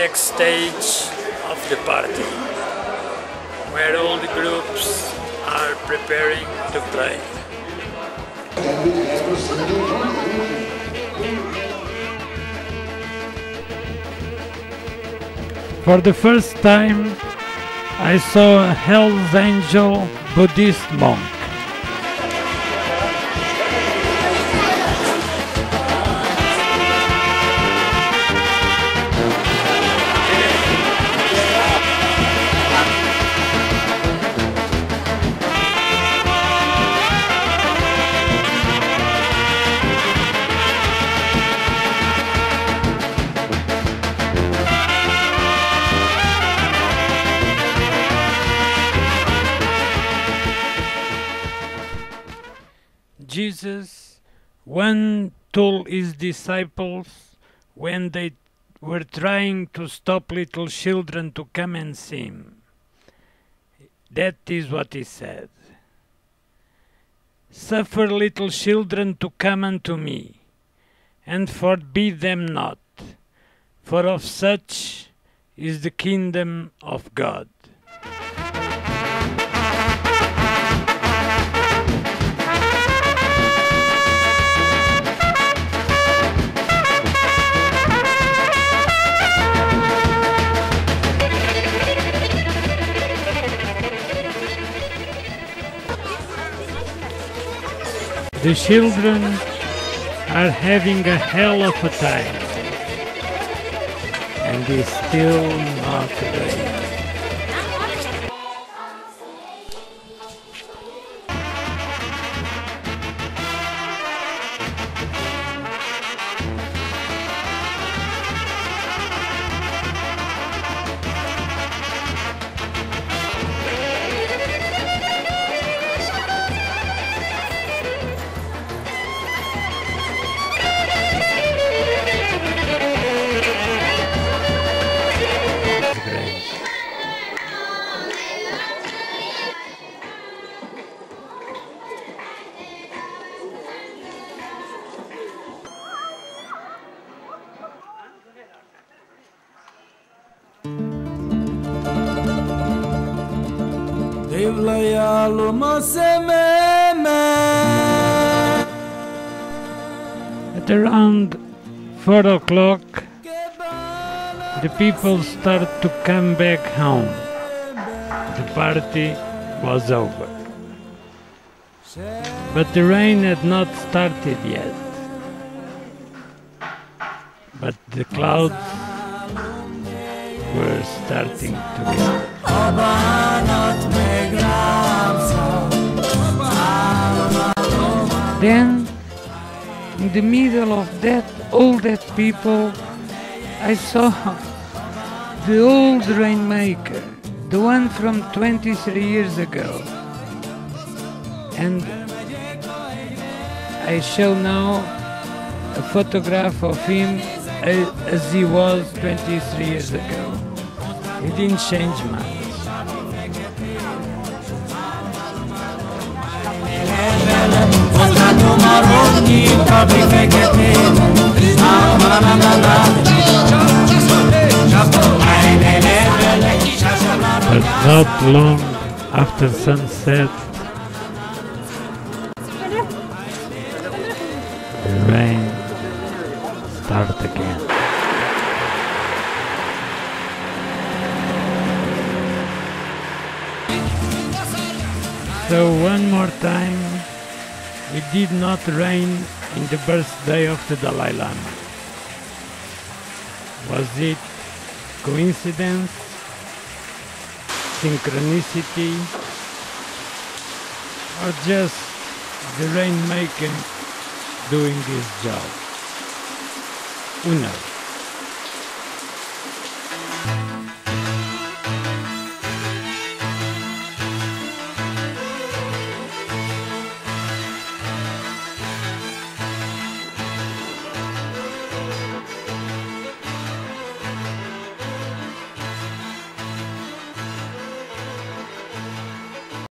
next stage of the party, where all the groups are preparing to play. For the first time, I saw a Hell's Angel Buddhist monk. Jesus once told his disciples when they were trying to stop little children to come and see him. That is what he said. Suffer little children to come unto me, and forbid them not, for of such is the kingdom of God. The children are having a hell of a time, and it's still not raining. At around 4 o'clock, the people start to come back home. The party was over. But the rain had not started yet. But the clouds were starting to gather. Then, in the middle of all that people, I saw the old rainmaker, the one from 23 years ago. And I show now a photograph of him as he was 23 years ago. He didn't change much. But not long after sunset, the rain started again. So one more time, it did not rain in the birthday of the Dalai Lama. Was it coincidence? Synchronicity? Or just the rainmaker doing his job? Who knows?